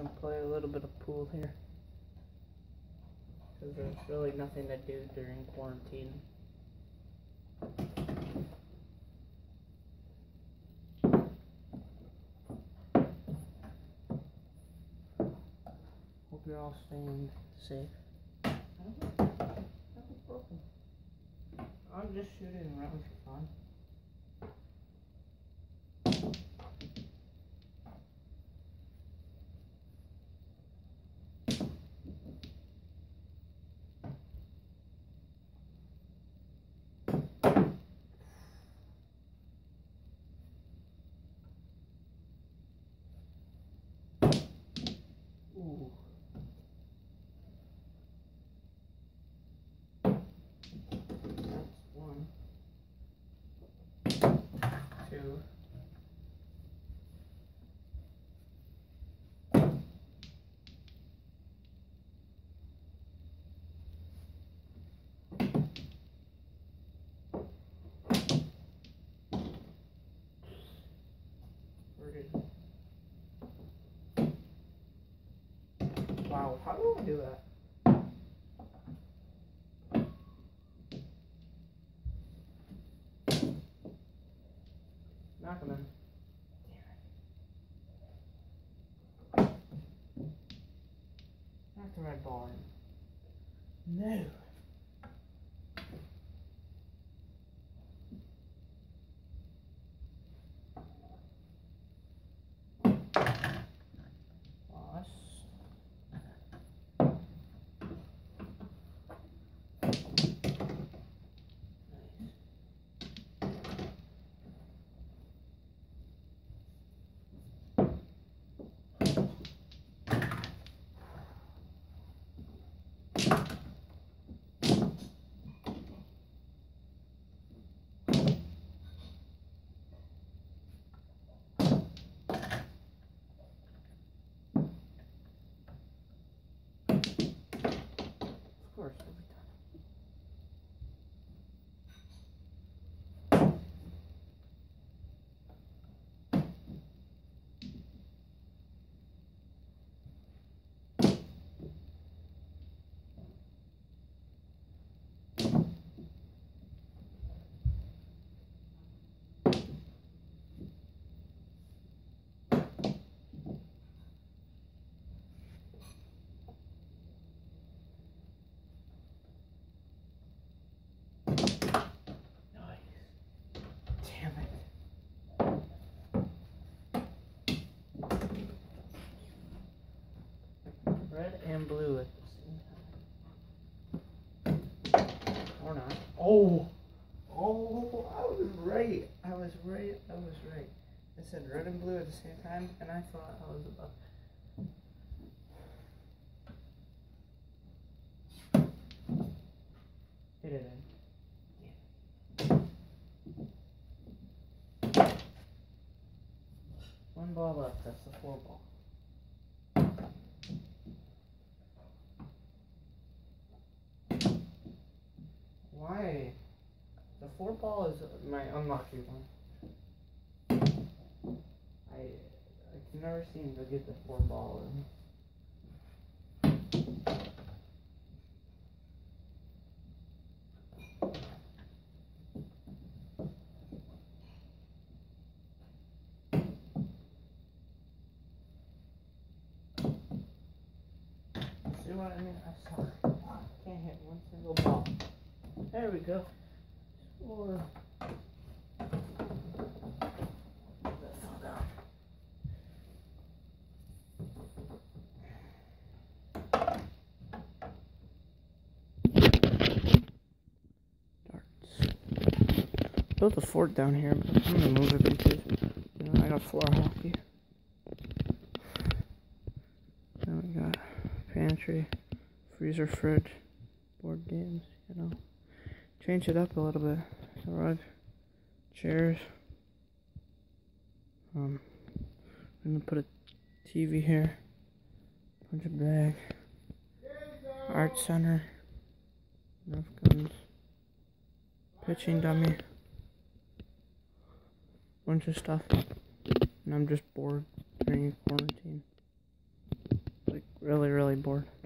gonna play a little bit of pool here, because there's really nothing to do during quarantine. Hope you're all staying safe. Nothing's broken. I'm just shooting around for fun. Ooh. That's one. Two. Wow, how do I do that? Knock him in. Damn it. Knock the red ball in. No. Of course, every time. Red and blue at the same time. Or not. Oh! Oh, I was right. I was right. I said red and blue at the same time, and I thought I was about... Hit it in. Yeah. One ball left. That's the 4 ball. Why? The 4 ball is my unlucky one. I can never seem to get the 4 ball in. See what I mean? I suck. Can't hit one single ball. There we go. Or that fell down. Darts. Built a fort down here, but I'm gonna move it because I got floor hockey. Then we got pantry, freezer, fridge, board games, change it up a little bit. A rug, chairs. I'm gonna put a TV here, punch bag, art center, Nerf guns, pitching dummy, bunch of stuff, and I'm just bored during quarantine. really, really bored.